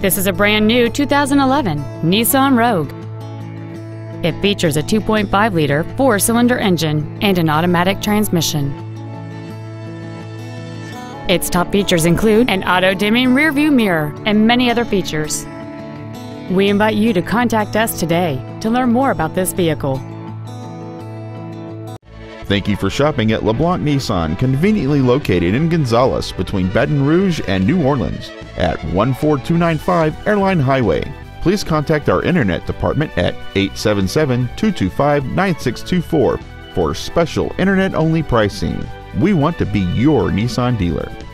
This is a brand new 2011 Nissan Rogue. It features a 2.5-liter four-cylinder engine and an automatic transmission. Its top features include an auto-dimming rearview mirror and many other features. We invite you to contact us today to learn more about this vehicle. Thank you for shopping at LeBlanc Nissan, conveniently located in Gonzales between Baton Rouge and New Orleans at 14295 Airline Highway. Please contact our internet department at 877-225-9624 for special internet-only pricing. We want to be your Nissan dealer.